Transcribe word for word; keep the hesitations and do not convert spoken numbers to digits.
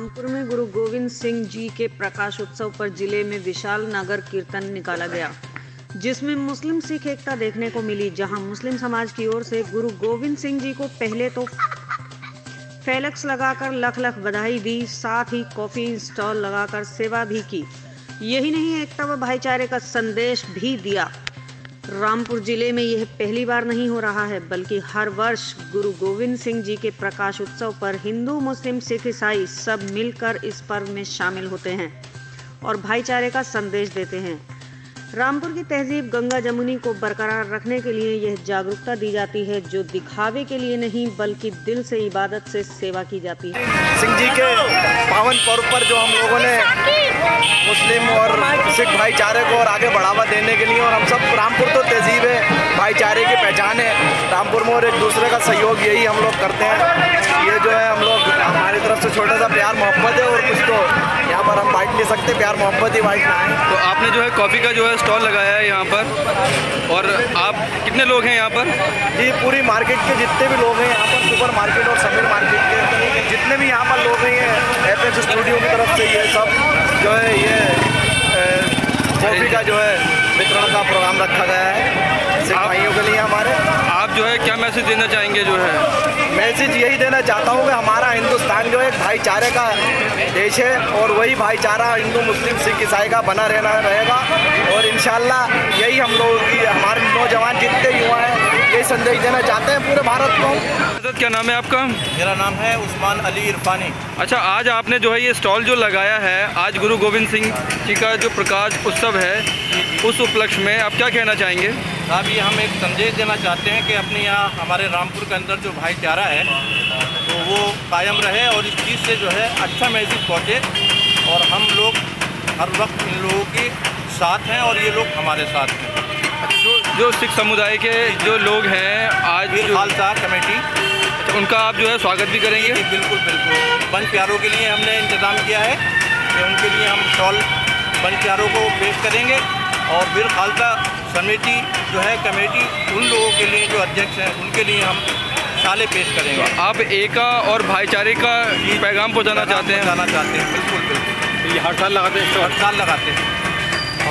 रामपुर में गुरु गोविंद सिंह जी के प्रकाश उत्सव पर जिले में विशाल नगर कीर्तन निकाला गया, जिसमें मुस्लिम सिख एकता देखने को मिली। जहां मुस्लिम समाज की ओर से गुरु गोविंद सिंह जी को पहले तो फ्लेक्स लगाकर लख लख बधाई दी, साथ ही कॉफी स्टॉल लगाकर सेवा भी की। यही नहीं, एकता व भाईचारे का संदेश भी दिया। रामपुर जिले में यह पहली बार नहीं हो रहा है, बल्कि हर वर्ष गुरु गोविंद सिंह जी के प्रकाश उत्सव पर हिंदू, मुस्लिम, सिख, ईसाई सब मिलकर इस पर्व में शामिल होते हैं और भाईचारे का संदेश देते हैं। रामपुर की तहजीब गंगा जमुनी को बरकरार रखने के लिए यह जागरूकता दी जाती है, जो दिखावे के लिए नहीं बल्कि दिल से इबादत से सेवा की जाती है। सिंह जी के पावन पर्व पर जो हम लोगों ने मुस्लिम और सिख भाईचारे को और आगे बढ़ावा देने के लिए, और हम सब रामपुर तो तहजीब है, भाईचारे की पहचान है रामपुर में, और एक दूसरे का सहयोग यही हम लोग करते हैं। ये जो है हम लोग हमारी तरफ से छोटा सा प्यार मोहब्बत है, और कुछ तो यहाँ पर हम बांट नहीं सकते, प्यार मोहब्बत ही बांटना है। तो आपने जो है कॉफ़ी का जो है स्टॉल लगाया है यहाँ पर, और आप कितने लोग हैं यहाँ पर? जी, पूरी मार्केट के जितने भी लोग हैं यहाँ पर, सुपर मार्केट और समीर मार्केट के जितने भी यहाँ पर लोग हैं, ये एफ एस स्टूडियो की तरफ से ये सब जो है ये कॉफ़ी का जो है वितरण का प्रोग्राम रखा गया है सिख भाइयों के लिए हमारे। आप जो है क्या मैसेज देना चाहेंगे? जो है मैसेज यही देना चाहता हूँ कि हमारा हिंदुस्तान जो है भाईचारे का देश है, और वही भाईचारा हिंदू, मुस्लिम, सिख, ईसाई का बना रहना रहेगा, और इंशाल्लाह यही हम लोग की, हमारे नौजवान जितने युवा हैं यही संदेश देना चाहते हैं पूरे भारत को। क्या नाम है आपका? मेरा नाम है उस्मान अली इरफानी। अच्छा, आज आपने जो है ये स्टॉल जो लगाया है, आज गुरु गोविंद सिंह जी का जो प्रकाश उत्सव है, उस उपलक्ष्य में आप क्या कहना चाहेंगे? साहब, ये हम एक संदेश देना चाहते हैं कि अपने यहाँ हमारे रामपुर के अंदर जो भाईचारा है तो वो कायम रहे, और इस चीज़ से जो है अच्छा मैसेज पहुँचे, और हम लोग हर वक्त इन लोगों के साथ हैं और ये लोग हमारे साथ हैं। जो जो सिख समुदाय के जो लोग हैं आज वीर खालसा कमेटी, तो उनका आप जो है स्वागत भी करेंगे? बिल्कुल बिल्कुल। पंच प्यारों के लिए हमने इंतज़ाम किया है कि उनके लिए हम स्टॉल पंच प्यारों को पेश करेंगे, और वीर खालसा समिति जो है कमेटी, उन लोगों के लिए जो अध्यक्ष हैं उनके लिए हम साले पेश करेंगे। तो आप एका और भाईचारे का पैगाम पहुंचाना चाहते हैं? पहुंचाना चाहते हैं, बिल्कुल बिल्कुल। ये हर साल लगाते हैं? हर साल लगाते हैं।